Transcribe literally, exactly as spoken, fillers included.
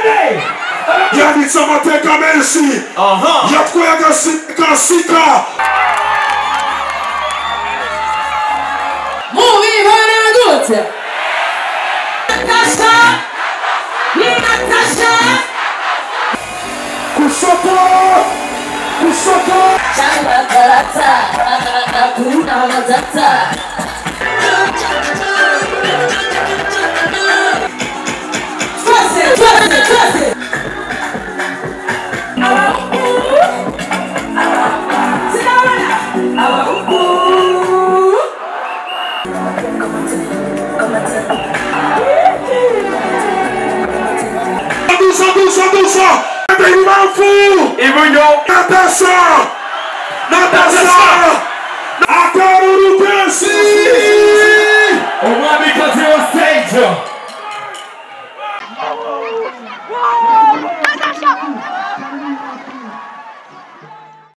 Yanditse amateka menshi yatwaye agasika Sica. Mubibona gute? Natacha, Natacha. Kushoto, kushoto. Changa karata, hakuna matata. Trust it, trust it, trust it. Douça, douça, douça. Tem uma full. Even though Natacha, Natacha. I got to dance. Oh, why? Because it was stage.